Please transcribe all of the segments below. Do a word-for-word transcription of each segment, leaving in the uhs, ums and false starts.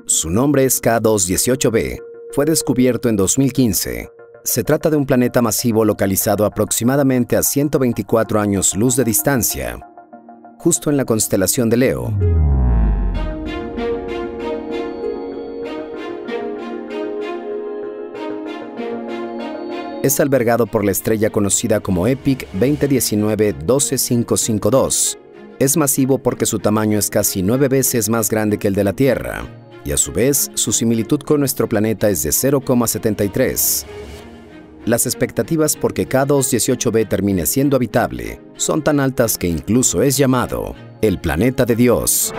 Su nombre es K dos dieciocho b. Fue descubierto en dos mil quince. Se trata de un planeta masivo localizado aproximadamente a ciento veinticuatro años luz de distancia, justo en la constelación de Leo. Es albergado por la estrella conocida como EPIC veinte diecinueve doce mil quinientos cincuenta y dos. Es masivo porque su tamaño es casi nueve veces más grande que el de la Tierra, y a su vez su similitud con nuestro planeta es de cero coma setenta y tres. Las expectativas por que K dos dieciocho b termine siendo habitable son tan altas que incluso es llamado el planeta de Dios.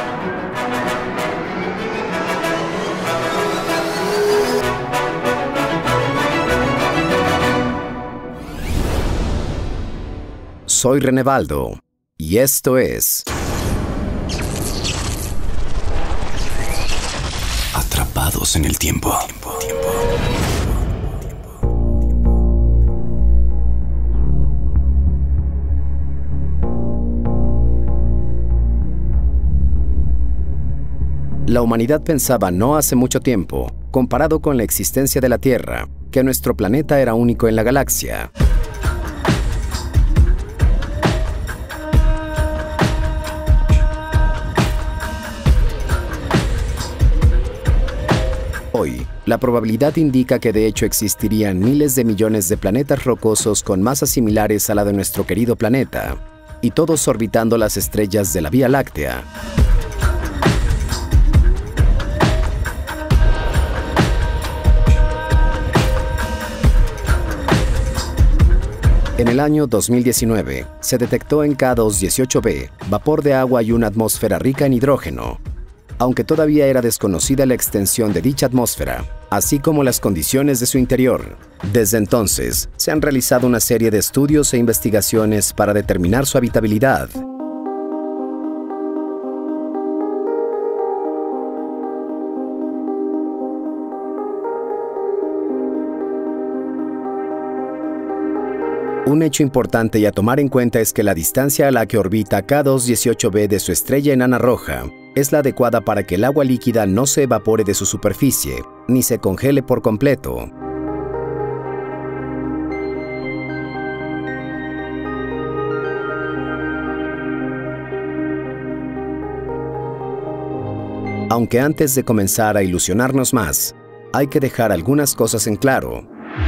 Soy René Baldo, y esto es Atrapados en el Tiempo. La humanidad pensaba no hace mucho tiempo, comparado con la existencia de la Tierra, que nuestro planeta era único en la galaxia. Hoy, la probabilidad indica que de hecho existirían miles de millones de planetas rocosos con masas similares a la de nuestro querido planeta, y todos orbitando las estrellas de la Vía Láctea. En el año dos mil diecinueve, se detectó en K dos dieciocho b vapor de agua y una atmósfera rica en hidrógeno, aunque todavía era desconocida la extensión de dicha atmósfera, así como las condiciones de su interior. Desde entonces, se han realizado una serie de estudios e investigaciones para determinar su habitabilidad. Un hecho importante y a tomar en cuenta es que la distancia a la que orbita K dos dieciocho b de su estrella enana roja es la adecuada para que el agua líquida no se evapore de su superficie, ni se congele por completo. Aunque antes de comenzar a ilusionarnos más, hay que dejar algunas cosas en claro.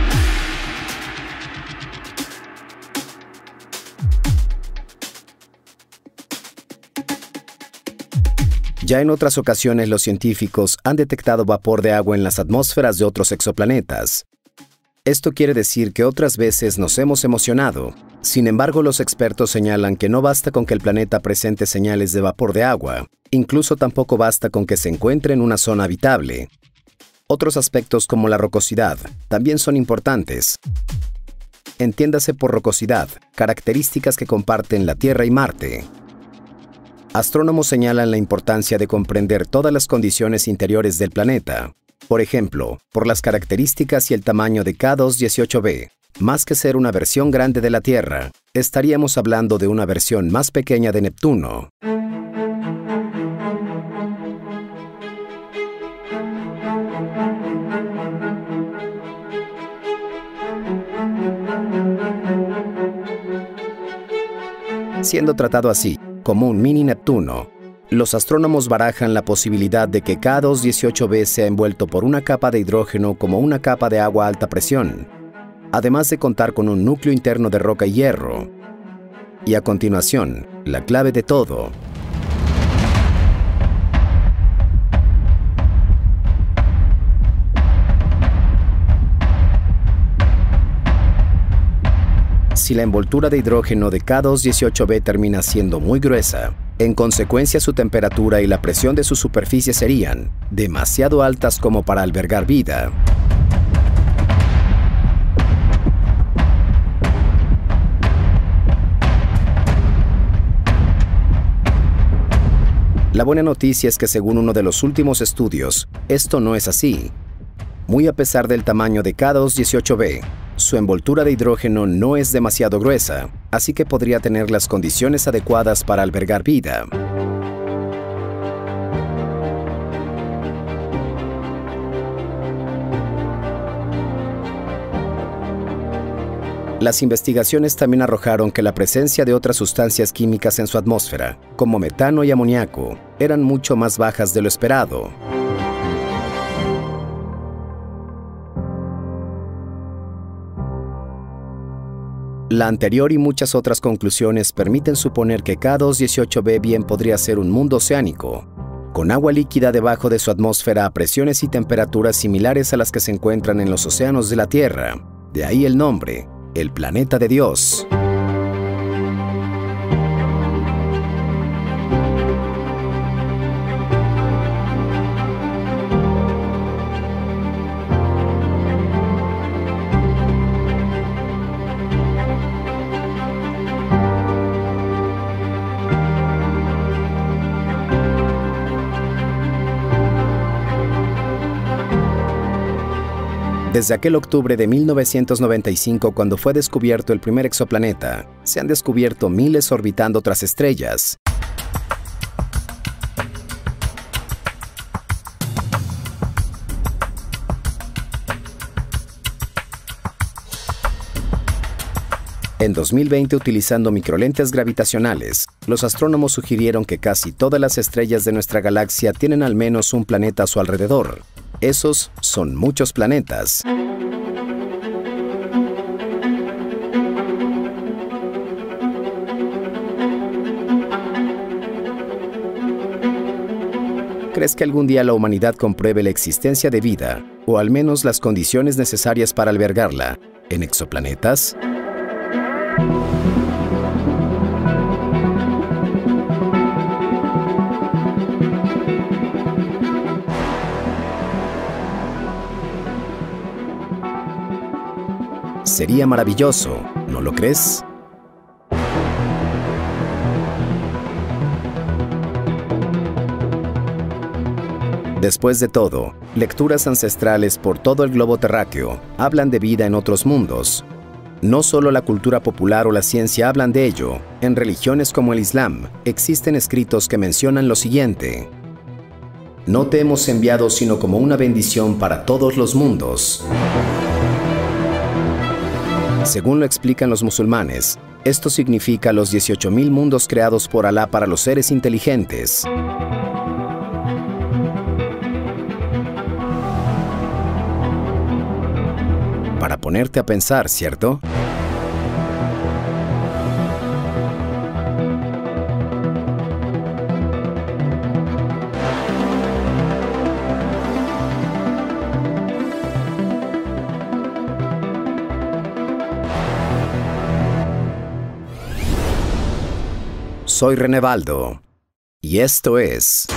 Ya en otras ocasiones los científicos han detectado vapor de agua en las atmósferas de otros exoplanetas. Esto quiere decir que otras veces nos hemos emocionado. Sin embargo, los expertos señalan que no basta con que el planeta presente señales de vapor de agua, incluso tampoco basta con que se encuentre en una zona habitable. Otros aspectos como la rocosidad también son importantes. Entiéndase por rocosidad, características que comparten la Tierra y Marte. Astrónomos señalan la importancia de comprender todas las condiciones interiores del planeta. Por ejemplo, por las características y el tamaño de K dos dieciocho b, más que ser una versión grande de la Tierra, estaríamos hablando de una versión más pequeña de Neptuno. Siendo tratado así, como un mini Neptuno, los astrónomos barajan la posibilidad de que K dos dieciocho b sea envuelto por una capa de hidrógeno como una capa de agua a alta presión, además de contar con un núcleo interno de roca y hierro. Y a continuación, la clave de todo. Si la envoltura de hidrógeno de K dos dieciocho b termina siendo muy gruesa, en consecuencia su temperatura y la presión de su superficie serían demasiado altas como para albergar vida. La buena noticia es que según uno de los últimos estudios, esto no es así. Muy a pesar del tamaño de K dos dieciocho b, su envoltura de hidrógeno no es demasiado gruesa, así que podría tener las condiciones adecuadas para albergar vida. Las investigaciones también arrojaron que la presencia de otras sustancias químicas en su atmósfera, como metano y amoníaco, eran mucho más bajas de lo esperado. La anterior y muchas otras conclusiones permiten suponer que K dos dieciocho b bien podría ser un mundo oceánico, con agua líquida debajo de su atmósfera a presiones y temperaturas similares a las que se encuentran en los océanos de la Tierra. De ahí el nombre, el planeta de Dios. Desde aquel octubre de mil novecientos noventa y cinco, cuando fue descubierto el primer exoplaneta, se han descubierto miles orbitando otras estrellas. En dos mil veinte, utilizando microlentes gravitacionales, los astrónomos sugirieron que casi todas las estrellas de nuestra galaxia tienen al menos un planeta a su alrededor. Esos son muchos planetas. ¿Crees que algún día la humanidad compruebe la existencia de vida, o al menos las condiciones necesarias para albergarla, en exoplanetas? Sería maravilloso, ¿no lo crees? Después de todo, lecturas ancestrales por todo el globo terráqueo hablan de vida en otros mundos. No solo la cultura popular o la ciencia hablan de ello, en religiones como el Islam existen escritos que mencionan lo siguiente: no te hemos enviado sino como una bendición para todos los mundos. Según lo explican los musulmanes, esto significa los dieciocho mil mundos creados por Alá para los seres inteligentes. Para ponerte a pensar, ¿cierto? Soy René Baldo, y esto es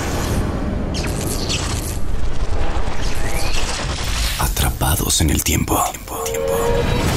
Atrapados en el Tiempo. Tiempo, tiempo.